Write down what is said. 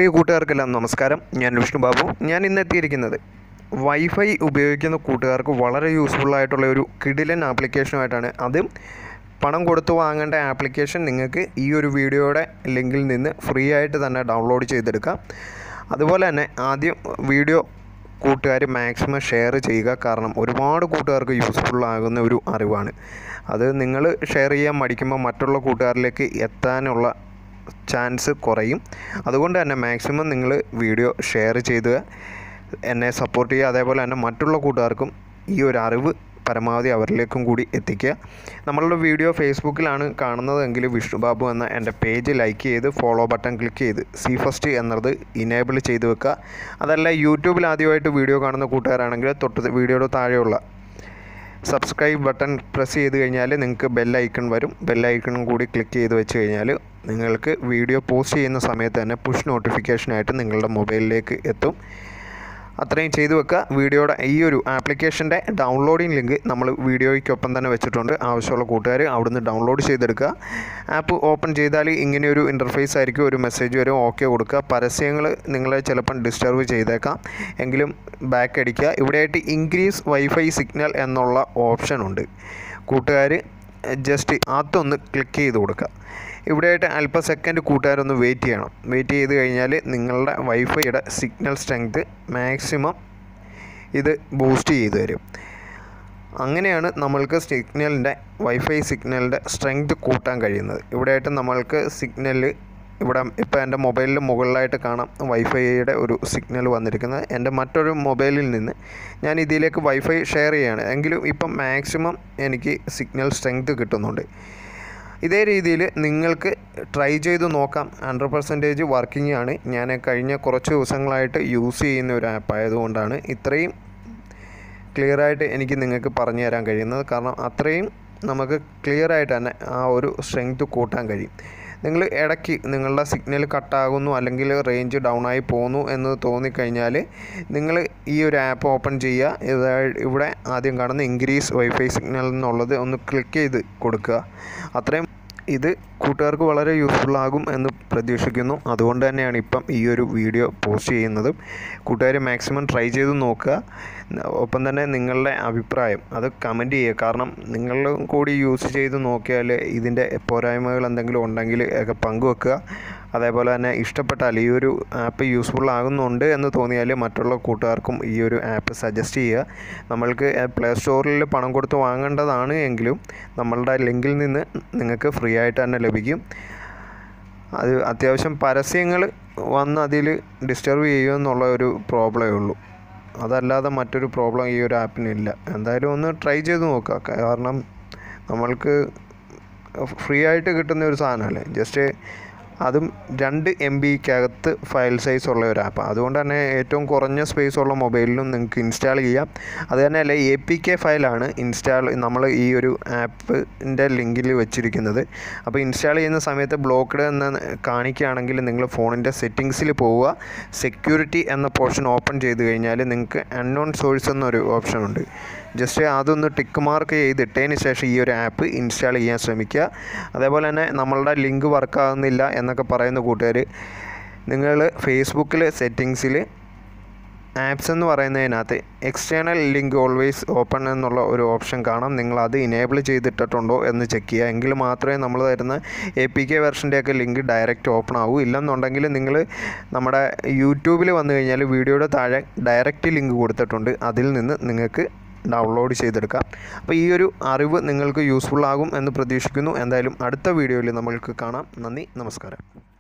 പ്രിയ കൂട്ടുകാർക്കെല്ലാം നമസ്കാരം. ഞാൻ വിഷ്ണു ബാബു. ഞാൻ ഇന്ന് എത്തിയിരിക്കുന്നത് വൈഫൈ ഉപയോഗിക്കുന്ന കൂട്ടുകാർക്ക് വളരെ യൂസ്ഫുൾ ആയിട്ടുള്ള ഒരു കിടിലൻ ആപ്ലിക്കേഷനുമായിട്ടാണ്. അതും പണം കൊടുത്ത് വാങ്ങേണ്ട ആപ്ലിക്കേഷൻ നിങ്ങൾക്ക് ഈ ഒരു വീഡിയോയുടെ ലിങ്കിൽ നിന്ന് ഫ്രീ ആയിട്ട് തന്നെ ഡൗൺലോഡ് ചെയ്തെടുക്കാം. അതുപോലെ തന്നെ ആദ്യം വീഡിയോ കൂട്ടുകാർ മാക്സിമം ഷെയർ ചെയ്യുക. കാരണം ഒരുപാട് കൂട്ടുകാർക്ക് യൂസ്ഫുൾ ആകുന്ന ഒരു അറിവാണ്. അത് നിങ്ങൾ ഷെയർ ചെയ്യാൻ മടിക്കുമ്പോൾ മറ്റുള്ള കൂട്ടുകാരിലേക്ക് എത്താനുള്ള ചാൻസ് കുറയും. അതുകൊണ്ട് തന്നെ മാക്സിമം നിങ്ങൾ വീഡിയോ ഷെയർ ചെയ്ത് എന്നെ സപ്പോർട്ട് ചെയ്യുക. അതേപോലെ തന്നെ മറ്റുള്ള കൂട്ടുകാർക്കും ഈ ഒരു അറിവ് പരമാവധി അവരിലേക്കും കൂടി എത്തിക്കുക. നമ്മളുടെ വീഡിയോ ഫേസ്ബുക്കിലാണ് കാണുന്നതെങ്കിൽ വിഷ്ണു ബാബു എന്ന എൻ്റെ പേജ് ലൈക്ക് ചെയ്ത് ഫോളോ ബട്ടൺ ക്ലിക്ക് ചെയ്ത് സി ഫസ്റ്റ് എന്നത് ഇനേബിൾ ചെയ്ത് വെക്കുക. അതല്ല യൂട്യൂബിൽ ആദ്യമായിട്ട് വീഡിയോ കാണുന്ന കൂട്ടുകാരാണെങ്കിൽ തൊട്ട് വീഡിയോയുടെ താഴെയുള്ള സബ്സ്ക്രൈബ് ബട്ടൺ പ്രസ് ചെയ്ത് കഴിഞ്ഞാൽ നിങ്ങൾക്ക് ബെല്ലൈക്കൺ വരും. ബെല്ലൈക്കണും കൂടി ക്ലിക്ക് ചെയ്ത് വെച്ച് കഴിഞ്ഞാൽ നിങ്ങൾക്ക് വീഡിയോ പോസ്റ്റ് ചെയ്യുന്ന സമയത്ത് തന്നെ പുഷ് നോട്ടിഫിക്കേഷനായിട്ട് നിങ്ങളുടെ മൊബൈലിലേക്ക് എത്തും. അത്രയും ചെയ്തു വെക്കുക. വീഡിയോയുടെ ഈ ഒരു ആപ്ലിക്കേഷൻ്റെ ഡൗൺലോഡിംഗ് ലിങ്ക് നമ്മൾ വീഡിയോയ്ക്കൊപ്പം തന്നെ വെച്ചിട്ടുണ്ട്. ആവശ്യമുള്ള കൂട്ടുകാർ അവിടുന്ന് ഡൗൺലോഡ് ചെയ്തെടുക്കുക. ആപ്പ് ഓപ്പൺ ചെയ്താൽ ഇങ്ങനെയൊരു ഇൻ്റർഫേസ് ആയിരിക്കും. ഒരു മെസ്സേജ് വരും, ഓക്കെ കൊടുക്കുക. പരസ്യങ്ങൾ നിങ്ങളെ ചിലപ്പം ഡിസ്റ്റർബ് ചെയ്തേക്കാം, എങ്കിലും ബാക്ക് അടിക്കുക. ഇവിടെയായിട്ട് ഇൻക്രീസ് വൈഫൈ സിഗ്നൽ എന്നുള്ള ഓപ്ഷനുണ്ട്. കൂട്ടുകാർ ജസ്റ്റ് അതൊന്ന് ക്ലിക്ക് ചെയ്ത് കൊടുക്കുക. ഇവിടെയായിട്ട് അല്പ സെക്കൻഡ് കൂട്ടുകാരൊന്ന് വെയിറ്റ് ചെയ്യണം. വെയിറ്റ് ചെയ്ത് കഴിഞ്ഞാൽ നിങ്ങളുടെ വൈഫൈയുടെ സിഗ്നൽ സ്ട്രെങ്ത് മാക്സിമം ഇത് ബൂസ്റ്റ് ചെയ്ത് തരും. അങ്ങനെയാണ് നമ്മൾക്ക് വൈഫൈ സിഗ്നലിൻ്റെ സ്ട്രെങ്ത് കൂട്ടാൻ കഴിയുന്നത്. ഇവിടെയായിട്ട് നമ്മൾക്ക് സിഗ്നൽ ഇവിടെ ഇപ്പോൾ എൻ്റെ മൊബൈലിൽ മുകളിലായിട്ട് കാണാം വൈഫൈയുടെ ഒരു സിഗ്നൽ വന്നിരിക്കുന്നത്. എൻ്റെ മറ്റൊരു മൊബൈലിൽ നിന്ന് ഞാൻ ഇതിലേക്ക് വൈഫൈ ഷെയർ ചെയ്യുകയാണ് എങ്കിലും ഇപ്പം മാക്സിമം എനിക്ക് സിഗ്നൽ സ്ട്രെങ്ത് കിട്ടുന്നുണ്ട്. ഇതേ രീതിയിൽ നിങ്ങൾക്ക് ട്രൈ ചെയ്ത് നോക്കാം. 100% വർക്കിംഗ് ആണ്. ഞാൻ കഴിഞ്ഞ കുറച്ച് ദിവസങ്ങളായിട്ട് യൂസ് ചെയ്യുന്ന ഒരു ആപ്പ് ആയതുകൊണ്ടാണ് ഇത്രയും ക്ലിയറായിട്ട് എനിക്ക് നിങ്ങൾക്ക് പറഞ്ഞു തരാൻ കഴിയുന്നത്. കാരണം അത്രയും നമുക്ക് ക്ലിയറായിട്ട് തന്നെ ആ ഒരു സ്ട്രെങ്ത് കൂട്ടാൻ കഴിയും. നിങ്ങൾ ഇടയ്ക്ക് നിങ്ങളുടെ സിഗ്നൽ കട്ടാകുന്നു അല്ലെങ്കിൽ റേഞ്ച് ഡൗൺ ആയി പോകുന്നു എന്ന് തോന്നിക്കഴിഞ്ഞാൽ നിങ്ങൾ ഈ ഒരു ആപ്പ് ഓപ്പൺ ചെയ്യുക. ഇവിടെ ആദ്യം കാണുന്ന ഇൻക്രീസ് വൈഫൈ സിഗ്നൽ എന്നുള്ളത് ഒന്ന് ക്ലിക്ക് ചെയ്ത് കൊടുക്കുക. അത്രയും ഇത് കൂട്ടുകാർക്ക് വളരെ യൂസ്ഫുൾ ആകും എന്ന് പ്രതീക്ഷിക്കുന്നു. അതുകൊണ്ട് തന്നെയാണ് ഇപ്പം ഈ ഒരു വീഡിയോ പോസ്റ്റ് ചെയ്യുന്നതും. കൂട്ടുകാർ മാക്സിമം ട്രൈ ചെയ്ത് നോക്കുക. ഒപ്പം തന്നെ നിങ്ങളുടെ അഭിപ്രായം അത് കമൻറ്റ് ചെയ്യുക. കാരണം നിങ്ങളും കൂടി യൂസ് ചെയ്ത് നോക്കിയാൽ ഇതിൻ്റെ പോരായ്മകൾ എന്തെങ്കിലും ഉണ്ടെങ്കിൽ ഒക്കെ പങ്കുവെക്കുക. അതേപോലെ തന്നെ ഇഷ്ടപ്പെട്ടാൽ ഈ ഒരു ആപ്പ് യൂസ്ഫുൾ ആകുന്നുണ്ട് എന്ന് തോന്നിയാൽ മറ്റുള്ള കൂട്ടുകാർക്കും ഈ ഒരു ആപ്പ് സജസ്റ്റ് ചെയ്യുക. നമ്മൾക്ക് പ്ലേ സ്റ്റോറിൽ പണം കൊടുത്ത് വാങ്ങേണ്ടതാണ് എങ്കിലും നമ്മളുടെ ലിങ്കിൽ നിന്ന് നിങ്ങൾക്ക് ഫ്രീ ആയിട്ട് തന്നെ ലഭിക്കും. അത് അത്യാവശ്യം പരസ്യങ്ങൾ വന്ന് അതിൽ ഡിസ്റ്റർബ് ചെയ്യുമെന്നുള്ള ഒരു പ്രോബ്ലമേ ഉള്ളൂ. അതല്ലാതെ മറ്റൊരു പ്രോബ്ലം ഈ ഒരു ആപ്പിനില്ല. എന്തായാലും ഒന്ന് ട്രൈ ചെയ്ത് നോക്കുക. കാരണം നമ്മൾക്ക് ഫ്രീ ആയിട്ട് കിട്ടുന്ന ഒരു സാധനമല്ലേ. ജസ്റ്റ് അതും 2 MB ഫയൽ സൈസ് ഉള്ള ഒരു ആപ്പ്. അതുകൊണ്ട് തന്നെ ഏറ്റവും കുറഞ്ഞ സ്പേസ് ഉള്ള മൊബൈലിലും നിങ്ങൾക്ക് ഇൻസ്റ്റാൾ ചെയ്യാം. അത് തന്നെയല്ല APK ഫയലാണ് നമ്മൾ ഈ ഒരു ആപ്പിൻ്റെ ലിങ്കിൽ വെച്ചിരിക്കുന്നത്. അപ്പോൾ ഇൻസ്റ്റാൾ ചെയ്യുന്ന സമയത്ത് ബ്ലോക്ക്ഡ് എന്ന് കാണിക്കുകയാണെങ്കിൽ നിങ്ങൾ ഫോണിൻ്റെ സെറ്റിങ്സിൽ പോവുക. സെക്യൂരിറ്റി എന്ന പോർഷൻ ഓപ്പൺ ചെയ്ത് കഴിഞ്ഞാൽ നിങ്ങൾക്ക് അൺനോൺ സോഴ്സ് എന്നൊരു ഓപ്ഷനുണ്ട്. ജസ്റ്റ് അതൊന്ന് ടിക്ക് മാർക്ക് ചെയ്തിട്ടതിന് ശേഷം ഈ ഒരു ആപ്പ് ഇൻസ്റ്റാൾ ചെയ്യാൻ ശ്രമിക്കുക. അതേപോലെ തന്നെ നമ്മളുടെ ലിങ്ക് വർക്കാകുന്നില്ല എന്നൊക്കെ പറയുന്ന കൂട്ടുകാർ നിങ്ങൾ ഫേസ്ബുക്കിൽ സെറ്റിങ്സിൽ ആപ്സ് എന്ന് പറയുന്നതിനകത്ത് എക്സ്റ്റേണൽ ലിങ്ക് ഓൾവേസ് ഓപ്പൺ എന്നുള്ള ഒരു ഓപ്ഷൻ കാണാം. നിങ്ങളത് ഇനേബിൾ ചെയ്തിട്ടുണ്ടോ എന്ന് ചെക്ക് ചെയ്യുക. എങ്കിൽ മാത്രമേ നമ്മൾ തരുന്ന APK വെർഷൻ്റെയൊക്കെ ലിങ്ക് ഡയറക്റ്റ് ഓപ്പൺ ആവൂ. ഇല്ലെന്നുണ്ടെങ്കിൽ നിങ്ങൾ നമ്മുടെ യൂട്യൂബിൽ വന്നു കഴിഞ്ഞാൽ വീഡിയോയുടെ താഴെ ഡയറക്റ്റ് ലിങ്ക് കൊടുത്തിട്ടുണ്ട്. അതിൽ നിന്ന് നിങ്ങൾക്ക് ഡൗൺലോഡ് ചെയ്തെടുക്കാം. അപ്പോൾ ഈ ഒരു അറിവ് നിങ്ങൾക്ക് യൂസ്ഫുൾ ആകും എന്ന് പ്രതീക്ഷിക്കുന്നു. എന്തായാലും അടുത്ത വീഡിയോയിൽ നമ്മൾക്ക് കാണാം. നന്ദി, നമസ്കാരം.